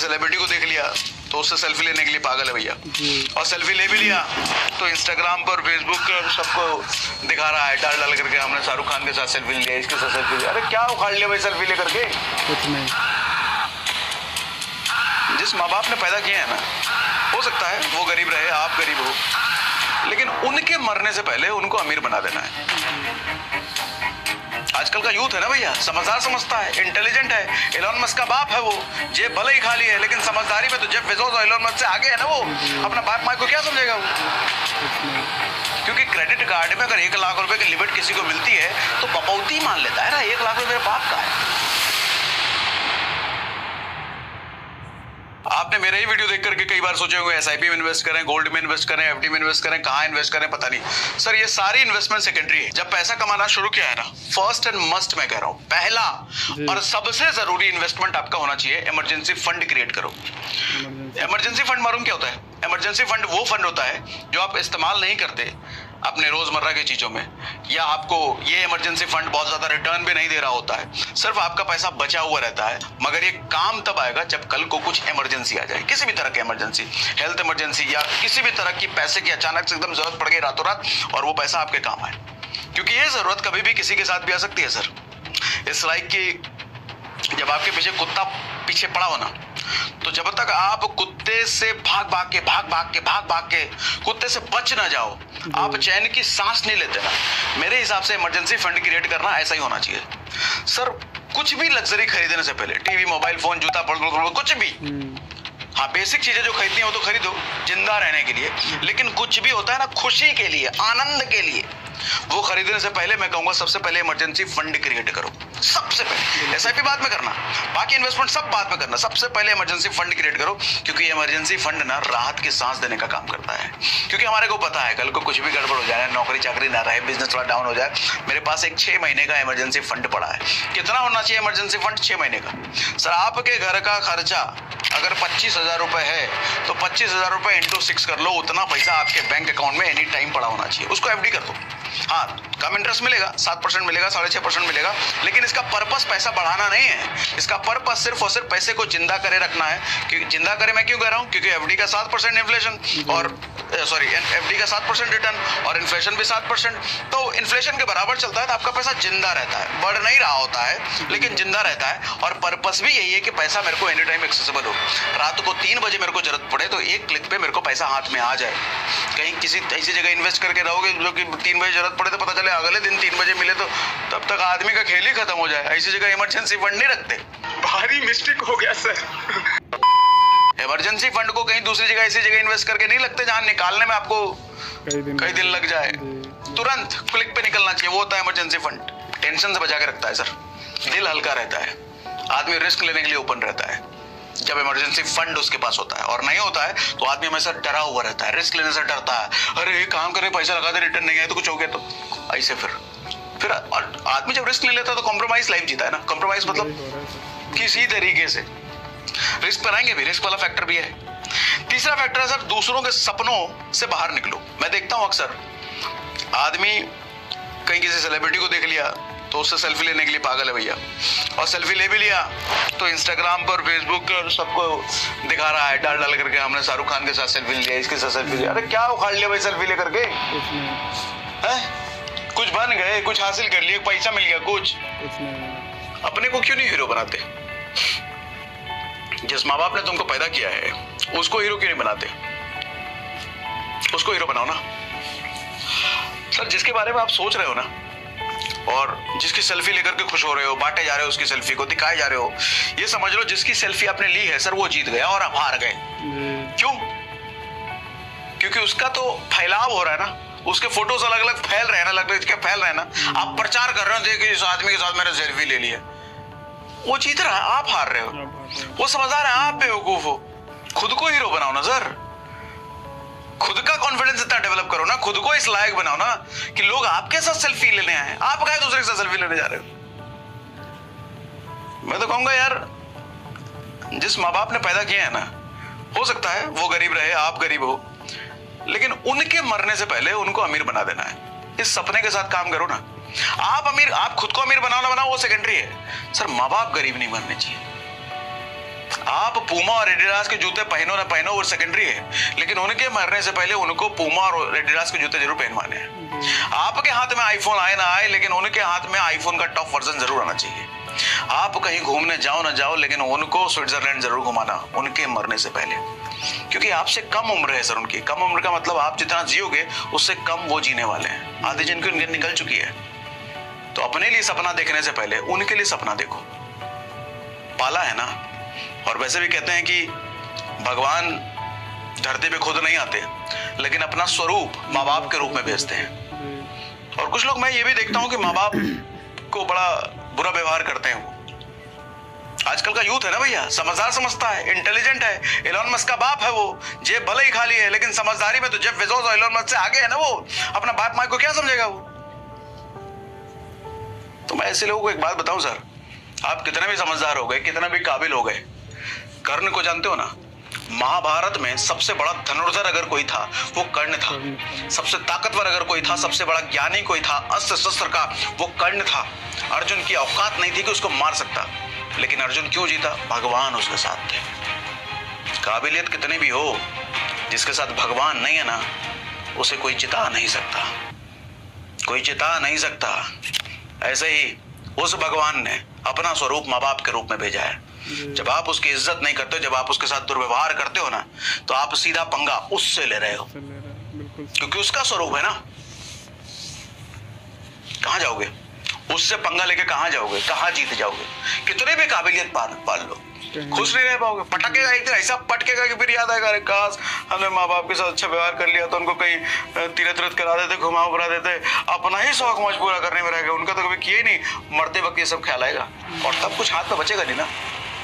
Celebrity को देख लिया तो उससे सेल्फी लेने के लिए पागल है भैया, और सेल्फी ले भी लिया तो इंस्टाग्राम पर, फेसबुक पर सबको दिखा रहा है डाल डाल करके, हमने शाहरुख खान के साथ सेल्फी लिया, इसके साथ सेल्फी लिया। अरे क्या उखाड़ लिया भाई सेल्फी ले करके? कुछ नहीं। जिस माँ बाप ने पैदा किया है ना, हो सकता है वो गरीब रहे, आप गरीब हो, लेकिन उनके मरने से पहले उनको अमीर बना देना है। आजकल का यूथ है ना भैया, समझदार समझता है, इंटेलिजेंट है। एलोन मस्क का बाप है वो, जेब भले ही खाली है लेकिन समझदारी में तो जेफ बेजोस और एलोन मस्क से आगे है ना वो। अपना बाप माँ को क्या समझेगा वो? क्योंकि क्रेडिट कार्ड में अगर 1 लाख रुपए की लिमिट किसी को मिलती है तो बपौती मान लेता है ना, 1 लाख रुपए मेरे बाप का है। आपने मेरा ही वीडियो देख करके कई बार सोचे होंगे एसआईपी में इन्वेस्ट करें, गोल्ड में इन्वेस्ट करें, एफडी में इन्वेस्ट करें, कहाँ इन्वेस्ट करें पता नहीं। सर ये सारी इन्वेस्टमेंट सेकेंडरी है। जब पैसा कमाना शुरू किया है ना, फर्स्ट एंड मस्ट मैं कह रहा हूँ, पहला और सबसे जरूरी इन्वेस्टमेंट आपका होना चाहिए, इमरजेंसी फंड क्रिएट करो। इमरजेंसी फंड मालूम क्या होता है? इमरजेंसी फंड वो फंड होता है जो आप इस्तेमाल नहीं करते अपने रोजमर्रा की चीजों में, या आपको ये इमरजेंसी फंड बहुत ज्यादा रिटर्न भी नहीं दे रहा होता है, सिर्फ आपका पैसा बचा हुआ रहता है, मगर ये काम तब आएगा जब कल को कुछ इमरजेंसी आ जाए, किसी भी तरह की इमरजेंसी, हेल्थ इमरजेंसी या किसी भी तरह की पैसे की अचानक से एकदम जरूरत पड़ गई रातों रात, और वो पैसा आपके काम आए। क्योंकि ये जरूरत कभी भी किसी के साथ भी आ सकती है सर। इट्स लाइक कि जब आपके पीछे कुत्ता पीछे पड़ा हो ना, तो जब तक आप कुत्ते से भाग भाग के कुत्ते से बच ना जाओ, आप चैन की सांस नहीं लेते ना। मेरे हिसाब से इमरजेंसी फंड क्रिएट करना ऐसा ही होना चाहिए सर। कुछ भी लग्जरी खरीदने से पहले, टीवी, मोबाइल फोन, जूता, कुछ भी, हाँ बेसिक चीजें जो खरीदनी है वो तो खरीदो जिंदा रहने के लिए, लेकिन कुछ भी होता है ना खुशी के लिए, आनंद के लिए, वो खरीदने से पहले मैं कहूंगा सबसे पहले इमरजेंसी फंड क्रिएट करो। सबसे पहले एसआईपी बाद में करना, बाकी इन्वेस्टमेंट सब बाद में करना, सबसे पहले इमरजेंसी फंड क्रिएट करो। क्योंकि इमरजेंसी फंड ना राहत की सांस देने का काम करता है। क्योंकि हमारे को पता है कल को कुछ भी गड़बड़ हो जाए, नौकरी चाकरी ना रहे, बिजनेस थोड़ा डाउन हो जाए, मेरे पास एक 6 महीने का इमरजेंसी फंड पड़ा है। कितना होना चाहिए इमरजेंसी फंड? 6 महीने का। सर आपके घर का खर्चा अगर 25,000 रुपए है तो 25,000 रुपए इंटू 6 कर लो, उतना पैसा आपके बैंक अकाउंट में एनी टाइम पड़ा होना चाहिए। उसको एफडी कर दो, हाँ कम इंटरेस्ट मिलेगा, 7% मिलेगा, 6.5% मिलेगा, लेकिन इसका पर्पस पैसा बढ़ाना नहीं है। इसका पर्पस सिर्फ और सिर्फ पैसे को जिंदा करे रखना है। क्योंकि जिंदा करे मैं क्यों कह रहा हूँ? क्योंकि एफडी का 7% इन्फ्लेशन और एफडी का 7% रिटर्न और इन्फ्लेशन भी 7%, तो इन्फ्लेशन के बराबर चलता है, तो आपका पैसा जिंदा रहता है, बढ़ नहीं रहा होता है लेकिन जिंदा रहता है। और पर्पस भी यही है कि पैसा मेरे को एनी टाइम एक्सेसिबल हो। रात को 3 बजे मेरे को जरूरत पड़े तो एक क्लिक पे मेरे को पैसा हाथ में आ जाए। कहीं किसी ऐसी जगह इन्वेस्ट करके रहोगे जो कि 3 बजे जरूरत पड़े तो पता चले अगले दिन 3 बजे मिले, तो तब तक आदमी का खेल ही खत्म हो जाए। ऐसी जगह इमरजेंसी फंड नहीं रखते। भारी मिस्टेक हो गया सर। इमरजेंसी फंड को कहीं दूसरी जगह ऐसी जगह इन्वेस्ट करके नहीं लगते जहां निकालने में आपको कई दिन लग जाए। तुरंत क्लिक पे निकलना चाहिए, वो होता है इमरजेंसी फंड। टेंशन से बचा के रखता है सर, दिल हल्का रहता है, आदमी रिस्क लेने के लिए ओपन रहता है जब इमरजेंसी फंड उसके पास होता है। और नहीं होता है तो आदमी हमेशा डरा हुआ रहता है, रिस्क लेने से डरता है। अरे ये काम करे, पैसा लगा दे, रिटर्न नहीं आए तो कुछ हो गया तो ऐसे। फिर आदमी जब रिस्क नहीं लेता तो कॉम्प्रोमाइज लाइफ जीता है ना। कॉम्प्रोमाइज मतलब किसी तरीके से रिस्क बनाएंगे भी, रिस्क वाला फैक्टर भी है। तीसरा फैक्टर है सर दूसरों के सपनों से बाहर निकलो। मैं देखता हूं अक्सर आदमी कहीं किसी सेलिब्रिटी को देख लिया तो उससे सेल्फी लेने के लिए पागल है भैया, और सेल्फी ले भी लिया तो इंस्टाग्राम पर, फेसबुक पर सबको दिखा रहा है डाल डाल करके, हमने शाहरुख खान के साथ सेल्फी लिया, इसके साथ सेल्फी लिया। अरे क्या उखाड़ लिया भाई सेल्फी ले करके? कुछ बन गए, कुछ हासिल कर लिए, पैसा मिल गया, कुछ अपने को क्यों नहीं हीरो बनाते? जिस माँ बाप ने तुमको पैदा किया है उसको हीरो क्यों नहीं बनाते? उसको हीरो बनाओ ना सर। जिसके बारे में आप सोच रहे हो ना और जिसकी सेल्फी लेकर के खुश हो रहे हो, बांटे जा रहे हो, उसकी सेल्फी को दिखाए जा रहे हो, ये समझ लो जिसकी सेल्फी आपने ली है सर वो जीत गया और आप हार गए। क्यों? क्योंकि उसका तो फैलाव हो रहा है ना, उसके फोटोज अलग अलग फैल रहे हैं ना, अलग अलग फैल रहे हैं ना। आप प्रचार कर रहे हो, देखिए इस आदमी के साथ मैंने सेल्फी ले लिया, वो जीत रहा है, आप हार रहे हो। वो समझदार है, आप बेवकूफ हो। खुद को हीरो बनाओ ना सर, खुद का कॉन्फिडेंस इतना डेवलप करो ना, खुद को इस लायक बनाओ ना कि लोग आपके साथ सेल्फी लेने आए। आप क्या दूसरे के साथ सेल्फी लेने जा रहे हो? मैं तो कहूंगा यार जिस माँ बाप ने पैदा किया है ना, हो सकता है वो गरीब रहे, आप गरीब हो, लेकिन उनके मरने से पहले उनको अमीर बना देना है। इस सपने के साथ काम करो ना। आप अमीर, आप खुद को अमीर बनाओ ना बनाओ वो सेकेंडरी है सर। माँ बाप गरीब नहीं मरने चाहिए। आप पूमा और एडिडास के जूते पहनो ना पहनो वो सेकेंडरी है, लेकिन उनके मरने से पहले उनको पूमा और एडिडास के जूते जरूर पहनवाने हैं। आपके हाथ में आईफोन आए ना आए, लेकिन उनके हाथ में आईफोन का टॉप वर्जन जरूर आना चाहिए। आप कहीं घूमने जाओ ना जाओ, लेकिन उनको स्विट्जरलैंड जरूर घुमाना उनके मरने से पहले, क्योंकि आपसे कम उम्र है सर उनकी। कम उम्र का मतलब आप जितना जियोगे उससे कम वो जीने वाले हैं। आधी जिनकी निकल चुकी है। तो अपने लिए सपना देखने से पहले उनके लिए सपना देखो। पाला है ना। और वैसे भी कहते हैं कि भगवान धरती पे खुद नहीं आते, लेकिन अपना स्वरूप माँ बाप के रूप में भेजते हैं। और कुछ लोग, मैं ये भी देखता हूं कि माँ बाप को बड़ा बुरा व्यवहार करते हैं। वो आजकल का यूथ है ना भैया, समझदार समझता है, इंटेलिजेंट है। एलोन मस्क का बाप है वो, जेब भले ही खाली है, लेकिन समझदारी में तो जेफ बेजोस और एलोन मस्क से आगे है ना वो। अपना बाप माँ को क्या समझेगा वो। तो मैं ऐसे लोगों को एक बात बताऊं सर, आप कितने भी समझदार हो गए, कितना भी काबिल हो गए, कर्ण को जानते हो ना। महाभारत में सबसे बड़ा धनुर्धर अगर कोई था वो कर्ण था। सबसे ताकतवर अगर कोई था, सबसे बड़ा ज्ञानी कोई था अस्त्र शस्त्र का, वो कर्ण था। अर्जुन की औकात नहीं थी कि उसको मार सकता, लेकिन अर्जुन क्यों जीता? भगवान उसके साथ थे। काबिलियत कितनी भी हो, जिसके साथ भगवान नहीं है ना, उसे कोई जिता नहीं सकता, कोई जिता नहीं सकता। ऐसे ही उस भगवान ने अपना स्वरूप माँ बाप के रूप में भेजा है। जब आप उसकी इज्जत नहीं करते हो, जब आप उसके साथ दुर्व्यवहार करते हो ना, तो आप सीधा पंगा उससे ले रहे हो, क्योंकि उसका स्वरूप है ना। कहां जाओगे? उससे पंगा लेके कहां जाओगे? कहां जीत जाओगे? कितने भी काबिलियत पाल लो, खुश नहीं रह पाओगे। पटकेगा एक दिन, ऐसा पटकेगा कि फिर याद आएगा, अरे काश हमने माँ बाप के साथ अच्छा व्यवहार कर लिया तो उनको कहीं तीर्थ करा देते, घुमा फिरा देते। अपना ही शौक मौज पूरा करने में रह गए, उनका तो कभी किया ही नहीं। मरते वक्त ये सब ख्याल आएगा और तब कुछ हाथ में बचेगा नहीं ना।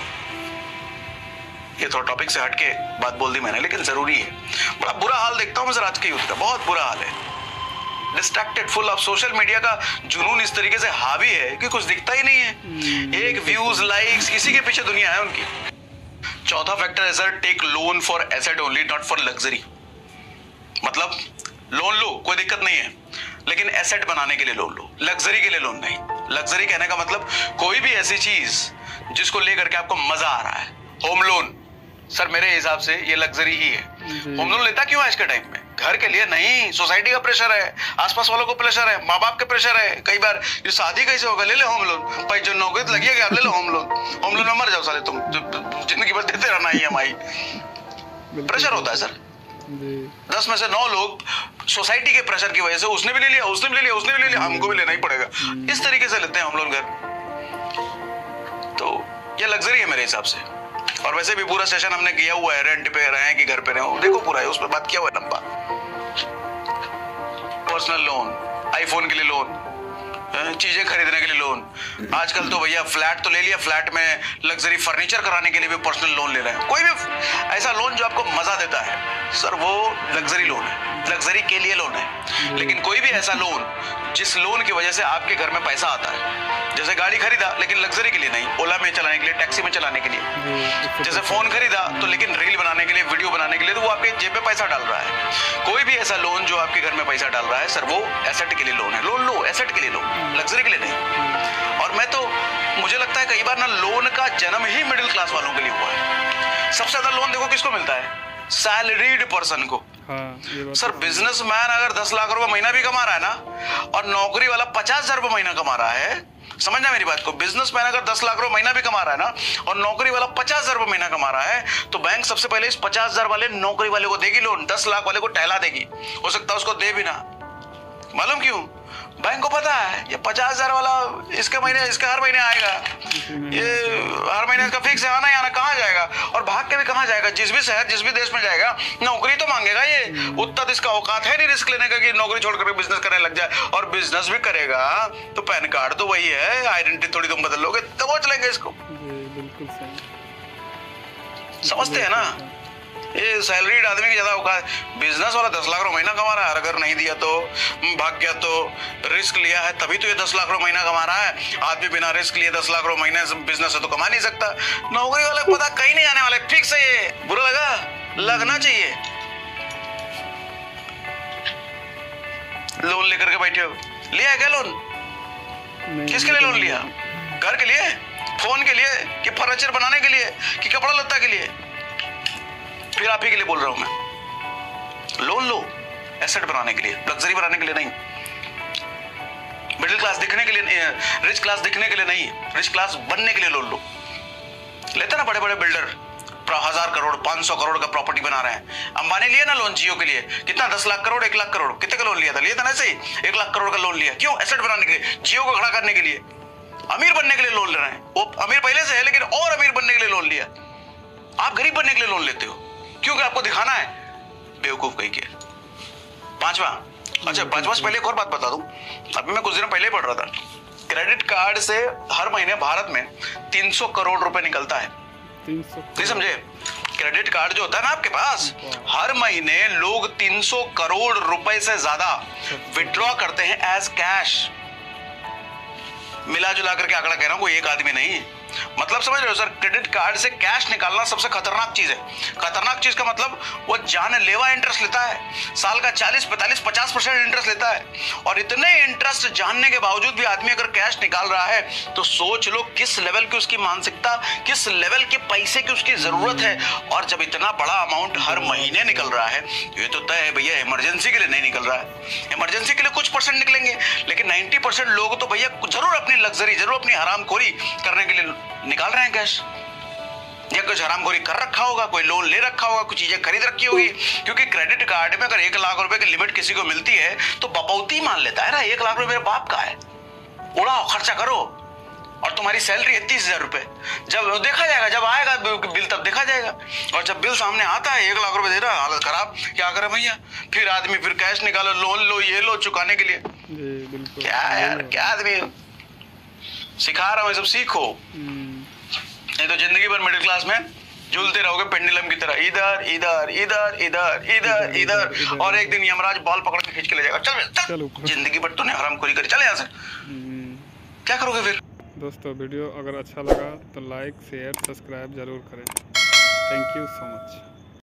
ये थोड़ा टॉपिक से हटके बात बोल दी मैंने, लेकिन जरूरी है। बड़ा बुरा हाल देखता हूं मैं सर आज के यूथ का, बहुत बुरा हाल है। Distracted, full of social media का जुनून इस तरीके से हावी है कि कुछ दिखता ही नहीं है। एक व्यूज, लाइक्स, इसी के पीछे दुनिया है उनकी। चौथा फैक्टर है sir, take loan for asset only, not for luxury. मतलब लोन लो, कोई दिक्कत नहीं है, लेकिन एसेट बनाने के लिए लोन लो, लग्जरी के लिए लोन नहीं। लग्जरी कहने का मतलब कोई भी ऐसी चीज जिसको लेकर के आपको मजा आ रहा है। होम लोन सर मेरे हिसाब से ये लग्जरी ही है। होम लोन लेता क्यों है आज के टाइम में? घर के लिए नहीं, सोसाइटी का प्रेशर है, आसपास वालों को प्रेशर है, माँ बाप के प्रेशर है। कई बार ये शादी कैसे होगा, ले ले होम लोन। भाई जो नौकरी तो लगी है, आप ले लो होम लोन। होम लोन में मर जाओ साले तुम, जिंदगी भर देते रहना EMI। प्रेशर होता है सर। 10 में से 9 लोग सोसाइटी के प्रेशर की वजह से, उसने भी ले लिया, उसने भी ले लिया, उसने भी ले लिया, हमको भी लेना ही पड़ेगा, इस तरीके से लेते हैं होम लोन घर। तो ये लग्जरी है मेरे हिसाब से। और वैसे भी पूरा सेशन हमने किया हुआ है, रेंट पे रहे कि घर पे रहे, देखो पूरा है, उस पर बात किया हुआ है लंबा। पर्सनल लोन, आईफोन के लिए लोन, चीजें खरीदने के लिए लोन। आजकल तो भैया फ्लैट तो ले लिया, फ्लैट में लग्जरी फर्नीचर कराने के लिए भी पर्सनल लोन ले रहे हैं। कोई भी ऐसा लोन जो आपको मजा देता है सर, वो लग्जरी लोन है, लग्जरी के लिए लोन है। लेकिन कोई भी ऐसा लोन जिस लोन की वजह से आपके घर में पैसा आता है, जैसे गाड़ी खरीदा लेकिन लग्जरी के लिए नहीं, ओला में चलाने के लिए, टैक्सी में चलाने के लिए। जैसे फोन खरीदा तो लेकिन रील बनाने के लिए, वीडियो बनाने के लिए, तो वो आपके जेब में पैसा डाल रहा है। कोई भी ऐसा लोन जो आपके घर में पैसा डाल रहा है सर, वो एसेट के लिए लोन है। लोन लो, एसेट के लिए लो, लग्जरी के लिए नहीं। और मैं तो, मुझे लगता है कई बार ना लोन का जन्म ही मिडिल क्लास वालों के लिए हुआ है। सबसे ज्यादा लोन देखो किसको मिलता है? सैलरीड पर्सन को। सर बिजनेसमैन अगर 10 लाख रुपए महीना भी कमा रहा है ना, और नौकरी वाला 50,000 रुपए महीना कमा रहा है, समझना मेरी बात को, बिजनेसमैन अगर 10 लाख रुपए महीना भी कमा रहा है ना, और नौकरी वाला 50,000 रुपए महीना कमा रहा है, तो बैंक सबसे पहले इस 50,000 वाले नौकरी वाले को देगी लोन, 10 लाख वाले को टहला देगी। हो सकता है उसको दे भी ना। मालूम क्यों? बैंक को पता है ये 50,000 वाला इसके हर महीने आएगा, ये हर महीने इसका फिक्स है, आना ही आना। कहाँ जाएगा और भाग के भी कहाँ जाएगा? जिस भी शहर, जिस भी देश में जाएगा, नौकरी तो मांगेगा। ये उतना तो इसका औकात है नहीं रिस्क लेने का कि नौकरी छोड़ करके बिजनेस करने लग जाए। और बिजनेस भी करेगा तो पैन कार्ड तो वही है, आइडेंटिटी थोड़ी तुम बदल लोगे, दबोच लेंगे इसको। बिल्कुल सही, समझते हैं ना? ये सैलरीड आदमी की ज्यादा औकात। बिजनेस वाला 10 लाख रुपए महीना कमा रहा है, अगर नहीं दिया तो, भाग गया तो, रिस्क लिया है तभी तो ये 10 लाख रुपए महीना कमा रहा है। आदमी बिना रिस्क लिए 10 लाख रुपए महीने बिजनेस है तो कमा नहीं सकता। नौकरी वाला पता कहीं नहीं आने वाला, फिक्स है। ये बुरा लगा? लगना चाहिए। लोन लेकर के बैठे हो, लिया है क्या लोन? किसके लिए लोन लिया? घर के लिए? फोन के लिए कि फर्नीचर बनाने के लिए कि कपड़ा लत्ता के लिए? फिर आप ही के लिए बोल रहा हूं मैं, लोन लो एसेट बनाने के लिए, लग्जरी बनाने के लिए नहीं, मिडिल क्लास दिखने के लिए, रिच क्लास दिखने के लिए नहीं, रिच क्लास बनने के लिए लोन लो। लेते ना बड़े बड़े बिल्डर 1000 करोड़ 500 करोड़ का प्रॉपर्टी बना रहे हैं। अंबानी लिया ना लोन जियो के लिए, कितना 10 लाख करोड़ 1 लाख करोड़ कितने का लोन लिया था ना? ऐसे ही 1 लाख करोड़ का लोन लिया, क्यों? एसेट बनाने के लिए, जियो को खड़ा करने के लिए, अमीर बनने के लिए लोन ले रहे हैं। वो अमीर पहले से है लेकिन और अमीर बनने के लिए लोन लिया। आप गरीब बनने के लिए लोन लेते हो क्योंकि आपको दिखाना है, बेवकूफ कहीं के। पांचवा, अच्छा पांचवा से पहले एक और बात बता दूं, अभी मैं कुछ दिनों पहले ही पढ़ रहा था, क्रेडिट कार्ड से हर महीने भारत में 300 करोड़ रुपए निकलता है। 300 समझे? क्रेडिट कार्ड जो होता है ना आपके पास, हर महीने लोग 300 करोड़ रुपए से ज्यादा विड्रॉ करते हैं एज कैश। मिला जुला करके आंकड़ा कह रहा हूं, कोई एक आदमी नहीं। मतलब समझ रहे हो सर, क्रेडिट कार्ड से कैश निकालना सबसे खतरनाक चीज है। खतरनाक चीज का मतलब वो जानलेवा इंटरेस्ट लेता है, साल का 40 45 50% इंटरेस्ट लेता है। और इतने इंटरेस्ट जानने के बावजूद भी आदमी अगर कैश निकाल रहा है तो सोच लो किस लेवल की उसकी मानसिकता, किस लेवल के पैसे की उसकी जरूरत है। और जब इतना बड़ा अमाउंट हर महीने निकल रहा है, ये तो तय है भैया इमरजेंसी के लिए नहीं निकल रहा है। इमरजेंसी के लिए कुछ परसेंट निकलेंगे, लेकिन 90% लोग तो भैया जरूर अपनी लग्जरी, जरूर अपनी हरामखोरी करने के लिए निकाल रहे हैं कैश। या कुछ हरामखोरी कर रखा होगा, कोई लोन ले रखा होगा, कुछ चीजें खरीद रखी होगी। क्योंकि क्रेडिट कार्ड में अगर 1 लाख रुपए की लिमिट किसी को मिलती है तो बपौती मान लेता है ना, 1 लाख रुपए मेरे बाप का है, उड़ाओ खर्चा करो। और तुम्हारी सैलरी है 30,000 रुपए, जब देखा जाएगा, जब आएगा बिल तब देखा जाएगा। और जब बिल सामने आता है 1 लाख रुपए दे रहा है, हालत खराब, क्या करे भैया? फिर आदमी फिर कैश निकालो, लोन लो, ये लो चुकाने के लिए। क्या यार, क्या आदमी सिखा रहा हूं, सब सीखो, नहीं तो जिंदगी भर मिडिल क्लास में झूलते रहोगे पेंडुलम की तरह, इधर इधर इधर इधर इधर इधर, और एक दिन यमराज बॉल पकड़ के खींच के ले जाएगा, चल जिंदगी भर तूने हरामखोरी करी, चल यहाँ से। क्या करोगे फिर? दोस्तों वीडियो अगर अच्छा लगा तो लाइक शेयर सब्सक्राइब जरूर करें। Thank you so much.